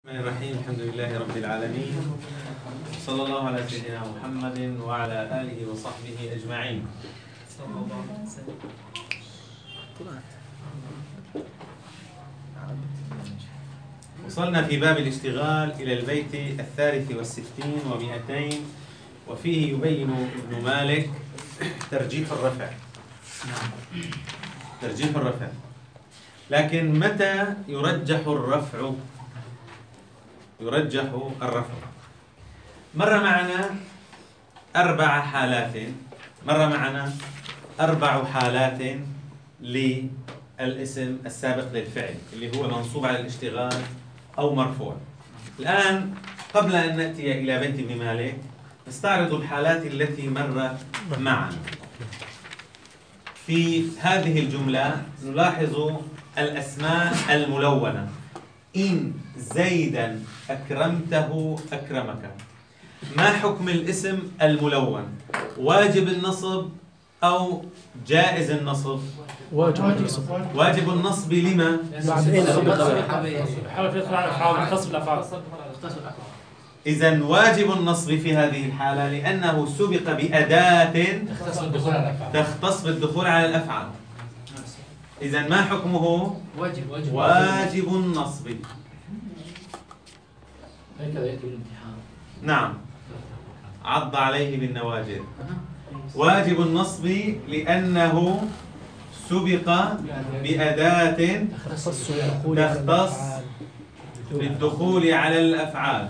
الرحمن الرحيم. الحمد لله رب العالمين، صلى الله على سيدنا محمد وعلى آله وصحبه أجمعين. وصلنا في باب الاشتغال إلى البيت 63 و200، وفيه يبين ابن مالك ترجيح الرفع. ترجيح الرفع، لكن متى يرجح الرفع؟ يرجح الرفع مر معنا أربع حالات للاسم السابق للفعل اللي هو منصوب على الاشتغال أو مرفوع. الآن قبل أن نأتي إلى بيت ابن مالك نستعرض الحالات التي مرت معنا. في هذه الجملة نلاحظ الأسماء الملونة: إن زيدا أكرمته أكرمك. ما حكم الاسم الملون؟ واجب النصب أو جائز النصب؟ واجب النصب. واجب النصب لما؟ إذن واجب النصب في هذه الحالة لأنه سبق بأداة تختص بالدخول على الأفعال. إذن ما حكمه؟ واجب النصب. نعم، عض عليه بالنواجذ. واجب النصب لأنه سبق بأداة تختص بالدخول على الأفعال.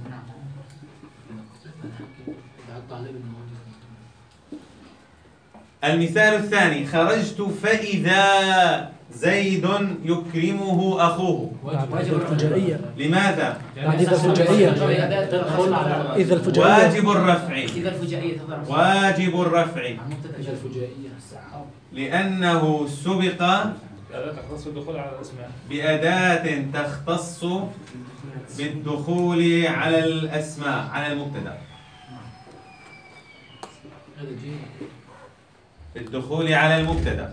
المثال الثاني: خرجت فإذا زيد يكرمه أخوه. الفجائية. لماذا؟ إذا الفجائية. إذا الفجائية. واجب الرفع. واجب الرفع لأنه سبق بأداة تختص بالدخول على الأسماء، على المبتدأ، بالدخول على المبتدأ.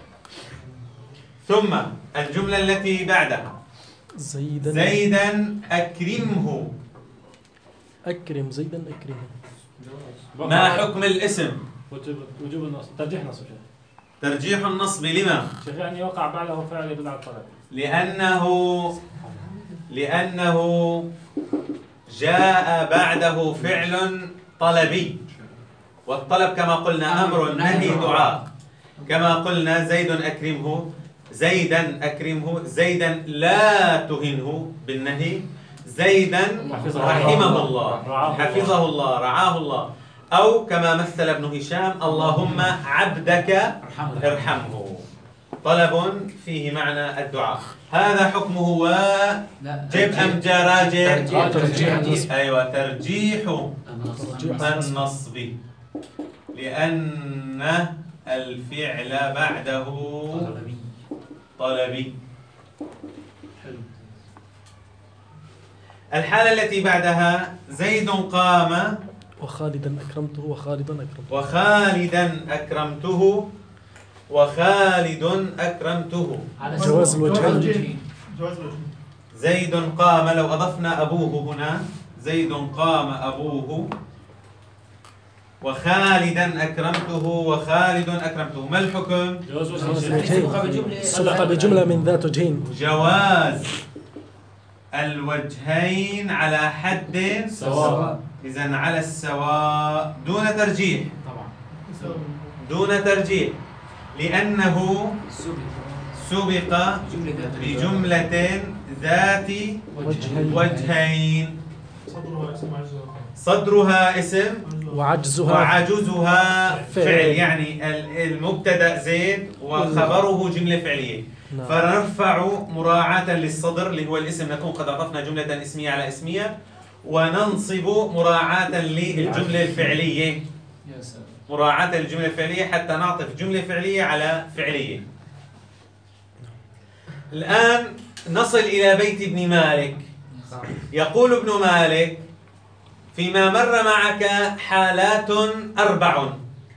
ثم الجملة التي بعدها: زيدا أكرمه. أكرم زيدا أكرمه. ما حكم الاسم؟ وجوب النصب، ترجيح نصب. ترجيح النصب لما؟ شيخ يعني يوقع بعده فعل يدل على الطلب. لأنه جاء بعده فعل طلبي، والطلب كما قلنا أمر نهي دعاء. كما قلنا زيد أكرمه، زيدا أكرمه، زيدا لا تهنه بالنهي، زيدا رحمه الله، حفظه الله، رعاه الله. أو كما مثل ابن هشام: اللهم عبدك ارحمه. طلب فيه معنى الدعاء. هذا حكمه واجب أم راجع؟ أيوة، ترجيح النصب لأن الفعل بعده طلبي. الحالة التي بعدها: زيد قام وخالدا أكرمته وخالدا أكرمته. وخالدا أكرمته وخالد أكرمته. جواز الوجهين. زيد قام، لو أضفنا أبوه هنا: زيد قام أبوه وخالدا أكرمته وخالد أكرمته. ما الحكم؟ سبق بجملة من ذات وجهين. جواز الوجهين على حد سواء. إذن على السواء دون ترجيح. دون ترجيح لأنه سبق بجملة ذات وجهين. صدرها اسم وعجزها فعل، يعني المبتدأ زيد وخبره جملة فعلية. فنرفع مراعاة للصدر اللي هو الاسم، نكون قد عطفنا جملة اسمية على اسمية، وننصب مراعاة للجملة الفعلية، مراعاة للجملة الفعلية حتى نعطف جملة فعلية على فعلية. الآن نصل إلى بيت ابن مالك. يقول ابن مالك: فيما مر معك حالات 4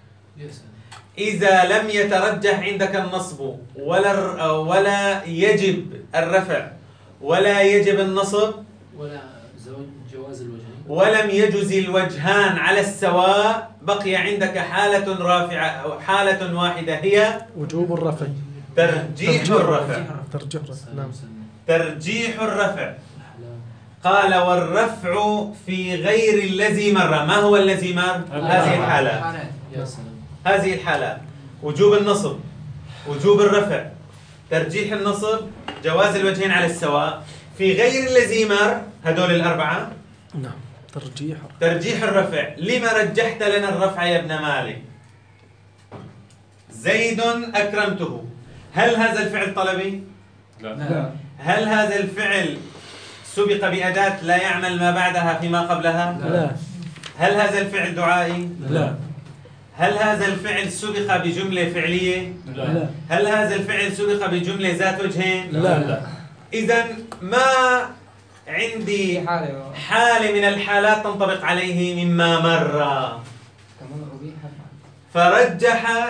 إذا لم يترجح عندك النصب ولا يجب الرفع ولا يجب النصب ولا جواز الوجهين. ولم يجز الوجهان على السواء، بقي عندك حالة رافعة أو حالة واحدة هي وجوب الرفع. ترجيح الرفع. ترجيح الرفع. نعم. ترجيح الرفع. قال والرفع في غير الذي مر. ما هو الذي مر؟ هذه الحالات. هذه الحالات: وجوب النصب، وجوب الرفع، ترجيح النصب، جواز الوجهين على السواء. في غير الذي مر هدول الأربعة. نعم. ترجيح الرفع. لما رجحت لنا الرفع يا ابن مالك؟ زيد أكرمته. هل هذا الفعل طلبي؟ لا. هل هذا الفعل سبق بأداة لا يعمل ما بعدها فيما قبلها؟ لا. هل هذا الفعل دعائي؟ لا. هل هذا الفعل سبق بجملة فعلية؟ لا. هل هذا الفعل سبق بجملة ذات وجهين؟ لا. إذا ما عندي حالة من الحالات تنطبق عليه مما مر، فرجح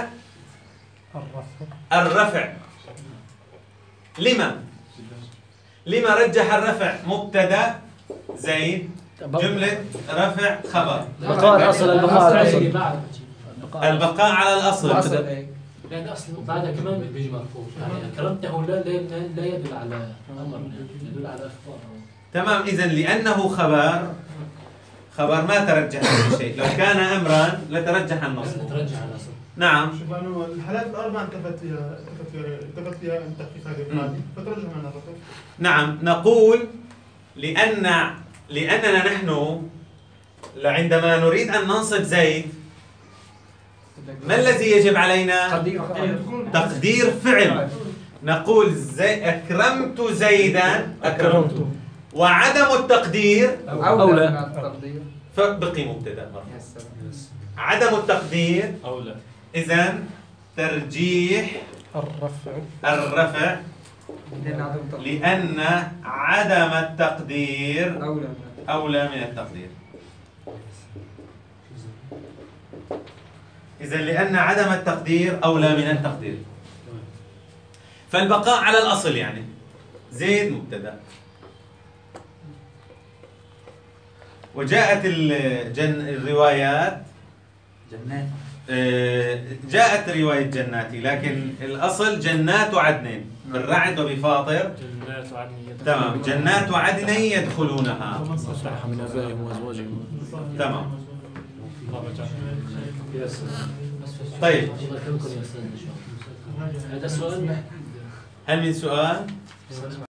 الرفع. لما رجح الرفع؟ مبتدأ زيد، جملة رفع خبر، بقاء الأصل. البقاء على الأصل. لأن أصل بعدها كمان بيجي مرفوع، يعني أكرمته لا يدل على أمر، يدل على إخبار. تمام. إذن لأنه خبر ما ترجح في شيء. لو كان أمرا لترجح النصب. نعم. شوف أنه الحالات الأربعة انتفت فيها أن تحقيق هذه القاعدة فترجح منها الرفع. نعم. نقول لأننا نحن عندما نريد أن ننصب زيد ما الذي يجب علينا؟ تقدير فعل. نقول أكرمت زيدا. أكرمت. وعدم التقدير أولى. فبقي مبتدأ مرة. عدم التقدير أولى. إذن ترجيح الرفع لأن عدم التقدير أولى من التقدير. إذن لأن عدم التقدير أولى من التقدير. فالبقاء على الأصل يعني زيد مبتدأ. وجاءت الروايات جاءت رواية جناتي، لكن الأصل جنات عدن بالرعد وبفاطر. جنات عدن. تمام. جنات عدن يدخلونها. من آبائهم وأزواجهم. تمام. طيب. هذا سؤال. هل من سؤال؟